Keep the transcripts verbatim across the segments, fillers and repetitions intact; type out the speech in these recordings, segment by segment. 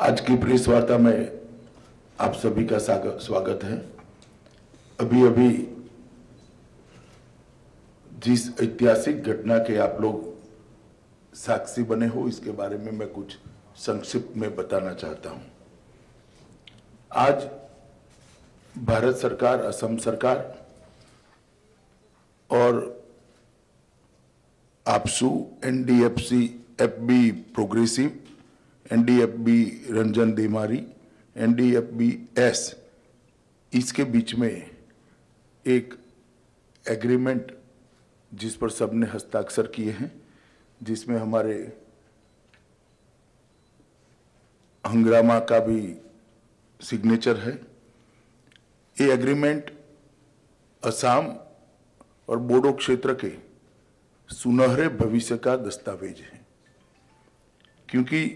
आज की प्रेस वार्ता में आप सभी का स्वागत है। अभी अभी जिस ऐतिहासिक घटना के आप लोग साक्षी बने हो, इसके बारे में मैं कुछ संक्षिप्त में बताना चाहता हूं। आज भारत सरकार, असम सरकार और ABSU, NDFC, FB progressive, NDFB Ranjan Daimary, NDFB S, इसके बीच में एक एग्रीमेंट जिस पर सबने हस्ताक्षर किए हैं, जिसमें हमारे हंगामा का भी सिग्नेचर है। ये एग्रीमेंट असम और बोडो क्षेत्र के सुनहरे भविष्य का दस्तावेज है, क्योंकि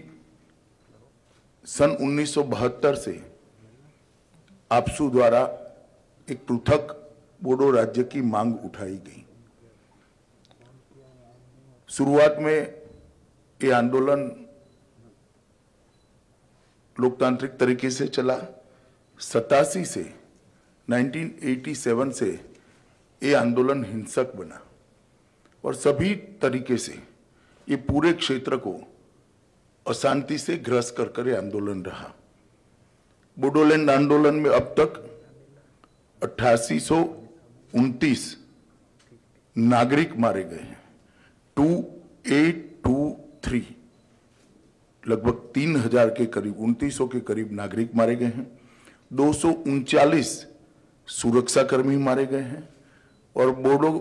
सन उन्नीस सौ बहत्तर से आपसू द्वारा एक पृथक बोडो राज्य की मांग उठाई गई। शुरुआत में ये आंदोलन लोकतांत्रिक तरीके से चला। सतासी से उन्नीस सौ सत्तासी से ये आंदोलन हिंसक बना और सभी तरीके से ये पूरे क्षेत्र को अशांति से ग्रस्त कर कर आंदोलन रहा। बोडोलैंड आंदोलन में अब तक अट्ठासी सौ उनतीस नागरिक मारे गए हैं। टू एट टू थ्री लगभग तीन हजार के करीब, उनतीस सौ के करीब नागरिक मारे गए हैं। दो सौ उनचालीस सुरक्षाकर्मी मारे गए हैं और बोडो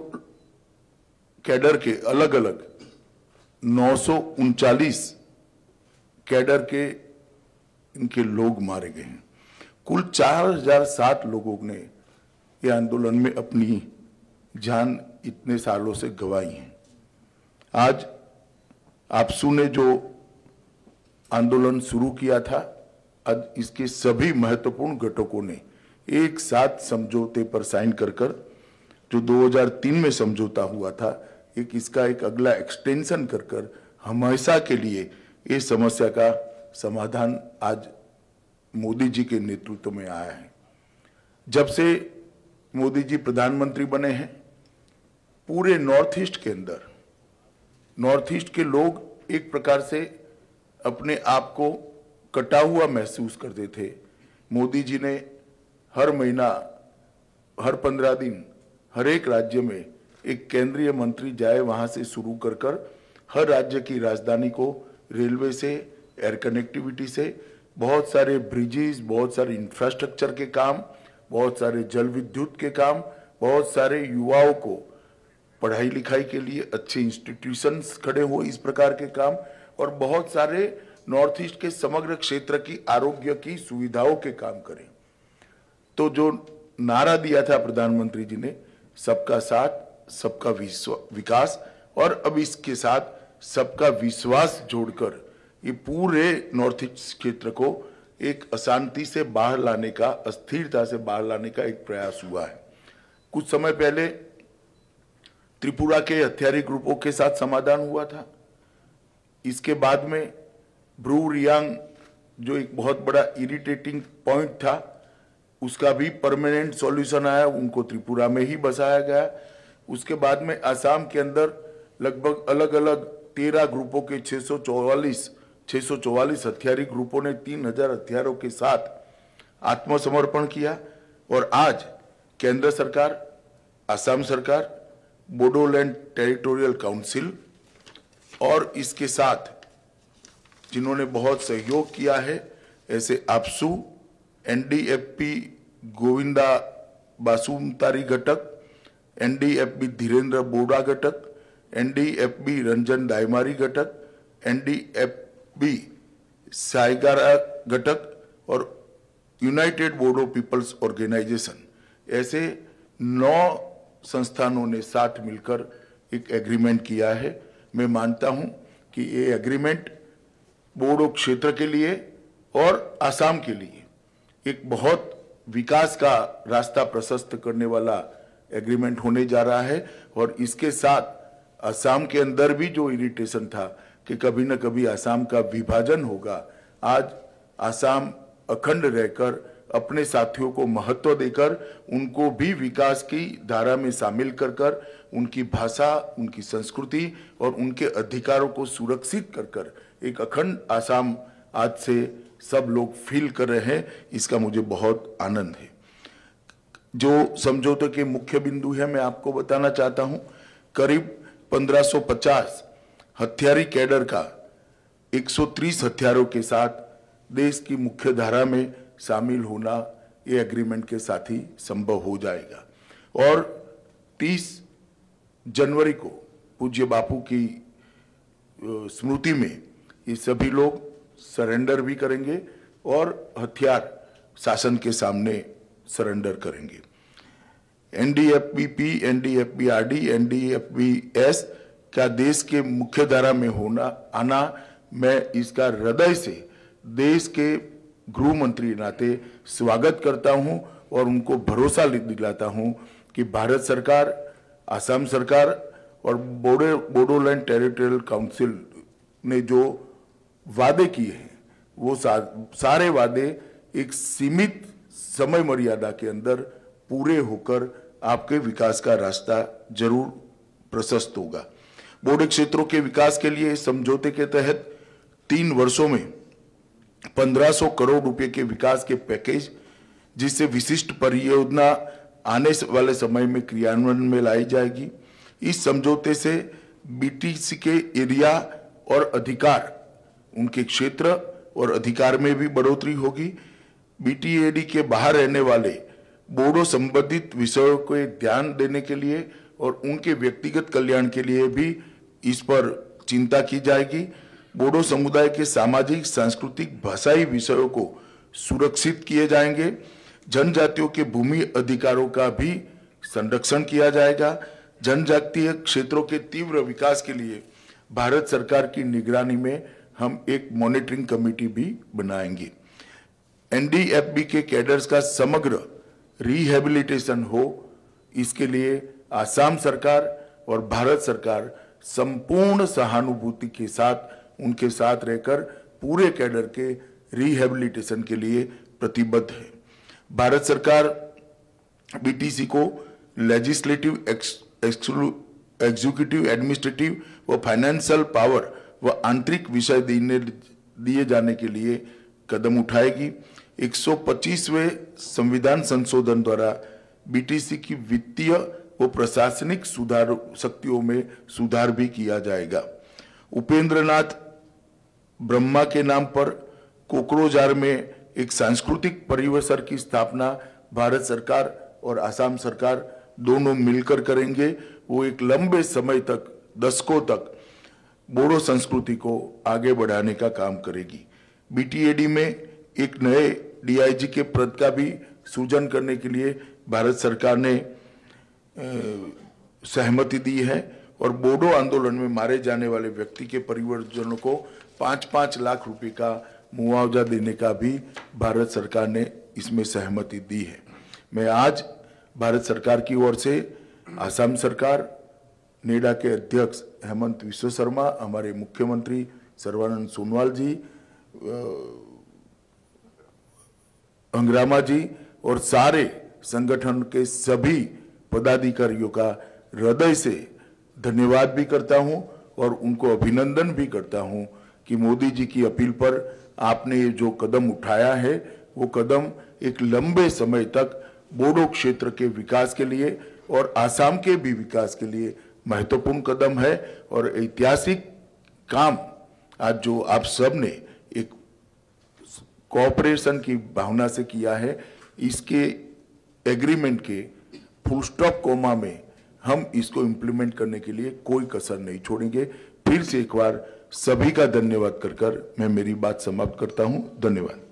कैडर के अलग अलग नौ सौ उनचालीस कैडर के इनके लोग मारे गए हैं। कुल चार हजार सात लोगों ने ये आंदोलन में अपनी जान इतने सालों से गंवाई है। आज आपसू ने जो आंदोलन शुरू किया था, आज इसके सभी महत्वपूर्ण घटकों ने एक साथ समझौते पर साइन कर कर, जो दो हज़ार तीन में समझौता हुआ था, एक इसका एक अगला एक्सटेंशन कर कर हमेशा के लिए ये समस्या का समाधान आज मोदी जी के नेतृत्व में आया है। जब से मोदी जी प्रधानमंत्री बने हैं, पूरे नॉर्थ ईस्ट के अंदर, नॉर्थ ईस्ट के लोग एक प्रकार से अपने आप को कटा हुआ महसूस करते थे। मोदी जी ने हर महीना, हर पंद्रह दिन, हर एक राज्य में एक केंद्रीय मंत्री जाए, वहां से शुरू कर कर हर राज्य की राजधानी को रेलवे से, एयर कनेक्टिविटी से, बहुत सारे ब्रिजेस, बहुत सारे इंफ्रास्ट्रक्चर के काम, बहुत सारे जल विद्युत के काम, बहुत सारे युवाओं को पढ़ाई लिखाई के लिए अच्छे इंस्टीट्यूशंस खड़े हो, इस प्रकार के काम, और बहुत सारे नॉर्थ ईस्ट के समग्र क्षेत्र की आरोग्य की सुविधाओं के काम करें। तो जो नारा दिया था प्रधानमंत्री जी ने, सबका साथ, सबका विकास, और अब इसके साथ सबका विश्वास जोड़कर ये पूरे नॉर्थ ईस्ट क्षेत्र को एक अशांति से बाहर लाने का, अस्थिरता से बाहर लाने का एक प्रयास हुआ है। कुछ समय पहले त्रिपुरा के हथियारी ग्रुपों के साथ समाधान हुआ था। इसके बाद में ब्रू रियांग, जो एक बहुत बड़ा इरिटेटिंग पॉइंट था, उसका भी परमानेंट सॉल्यूशन आया, उनको त्रिपुरा में ही बसाया गया। उसके बाद में असम के अंदर लगभग अलग अलग तेरह ग्रुपों के छह सौ चौवालीस छह सौ चौवालीस हथियारी ग्रुपों ने तीन हजार हथियारों के साथ आत्मसमर्पण किया। और आज केंद्र सरकार, असम सरकार, बोडोलैंड टेरिटोरियल काउंसिल और इसके साथ जिन्होंने बहुत सहयोग किया है, ऐसे आपसू, एनडीएफबी गोविंदा बासुमतारी घटक, एनडीएफबी धीरेन्द्र बोडा घटक, एनडीएफबी रंजन दायमारी घटक, एनडीएफबी साइगारा घटक और यूनाइटेड बोडो पीपल्स ऑर्गेनाइजेशन, ऐसे नौ संस्थानों ने साथ मिलकर एक एग्रीमेंट किया है। मैं मानता हूं कि ये एग्रीमेंट बोडो क्षेत्र के लिए और आसाम के लिए एक बहुत विकास का रास्ता प्रशस्त करने वाला एग्रीमेंट होने जा रहा है। और इसके साथ असम के अंदर भी जो इरिटेशन था कि कभी न कभी असम का विभाजन होगा, आज आसाम अखंड रहकर अपने साथियों को महत्व देकर उनको भी विकास की धारा में शामिल कर कर उनकी भाषा, उनकी संस्कृति और उनके अधिकारों को सुरक्षित कर कर एक अखंड आसाम आज से सब लोग फील कर रहे हैं, इसका मुझे बहुत आनंद है। जो समझौते के मुख्य बिंदु है मैं आपको बताना चाहता हूं। करीब पंद्रह सौ पचास हथियारी कैडर का एक सौ तीस हथियारों के साथ देश की मुख्य धारा में शामिल होना ये एग्रीमेंट के साथ ही संभव हो जाएगा। और तीस जनवरी को पूज्य बापू की स्मृति में ये सभी लोग सरेंडर भी करेंगे और हथियार शासन के सामने सरेंडर करेंगे। एनडीएफबी, एनडीएफबी-आरडी, एनडीएफबी-एस का देश के मुख्य धारा में होना आना, मैं इसका हृदय से देश के गृह मंत्री नाते स्वागत करता हूं और उनको भरोसा दिलाता हूं कि भारत सरकार, असम सरकार और बोडो बोडोलैंड टेरिटोरियल काउंसिल ने जो वादे किए हैं वो सा, सारे वादे एक सीमित समय मर्यादा के अंदर पूरे होकर आपके विकास का रास्ता जरूर प्रशस्त होगा। बोडो क्षेत्रों के विकास के लिए समझौते के तहत तीन वर्षों में पंद्रह सौ करोड़ रुपए के विकास के पैकेज, जिससे विशिष्ट परियोजना आने वाले समय में क्रियान्वयन में लाई जाएगी। इस समझौते से बीटीसी के एरिया और अधिकार, उनके क्षेत्र और अधिकार में भी बढ़ोतरी होगी। बीटीएडी के बाहर रहने वाले बोडो संबंधित विषयों को ध्यान देने के लिए और उनके व्यक्तिगत कल्याण के लिए भी इस पर चिंता की जाएगी। बोडो समुदाय के सामाजिक, सांस्कृतिक, भाषाई विषयों को सुरक्षित किए जाएंगे। जनजातियों के भूमि अधिकारों का भी संरक्षण किया जाएगा। जनजातीय क्षेत्रों के तीव्र विकास के लिए भारत सरकार की निगरानी में हम एक मॉनिटरिंग कमेटी भी बनाएंगे। एनडीएफबी के कैडर्स का समग्र रिहेबिलिटेशन हो, इसके लिए आसाम सरकार और भारत सरकार संपूर्ण सहानुभूति के साथ उनके साथ रहकर पूरे कैडर के रिहेबिलिटेशन के लिए प्रतिबद्ध है। भारत सरकार बीटीसी को लेजिस्लेटिव, एग्जीक्यूटिव, एडमिनिस्ट्रेटिव व फाइनेंशियल पावर व आंतरिक विषय देने दिए जाने के लिए कदम उठाएगी। एक सौ पच्चीसवें संविधान संशोधन द्वारा बीटीसी की वित्तीय व प्रशासनिक सुधार शक्तियों में सुधार भी किया जाएगा। उपेंद्र नाथ ब्रह्मा के नाम पर कोकरोझार में एक सांस्कृतिक परिसर की स्थापना भारत सरकार और असम सरकार दोनों मिलकर करेंगे। वो एक लंबे समय तक, दशकों तक बोडो संस्कृति को आगे बढ़ाने का काम करेगी। बीटीएडी में एक नए डीआईजी के पद का भी सृजन करने के लिए भारत सरकार ने सहमति दी है और बोडो आंदोलन में मारे जाने वाले व्यक्ति के परिवारजनों को पाँच पाँच लाख रुपए का मुआवजा देने का भी भारत सरकार ने इसमें सहमति दी है। मैं आज भारत सरकार की ओर से असम सरकार, नेडा के अध्यक्ष हेमंत विश्व शर्मा, हमारे मुख्यमंत्री सर्बानंद सोनोवाल जी, अंग्रामा जी और सारे संगठन के सभी पदाधिकारियों का हृदय से धन्यवाद भी करता हूं और उनको अभिनंदन भी करता हूं कि मोदी जी की अपील पर आपने ये जो कदम उठाया है वो कदम एक लंबे समय तक बोडो क्षेत्र के विकास के लिए और आसाम के भी विकास के लिए महत्वपूर्ण कदम है और ऐतिहासिक काम आज जो आप सब ने एक कोऑपरेशन की भावना से किया है, इसके एग्रीमेंट के फुल स्टॉप कोमा में हम इसको इम्प्लीमेंट करने के लिए कोई कसर नहीं छोड़ेंगे। फिर से एक बार सभी का धन्यवाद कर कर मैं मेरी बात समाप्त करता हूं। धन्यवाद।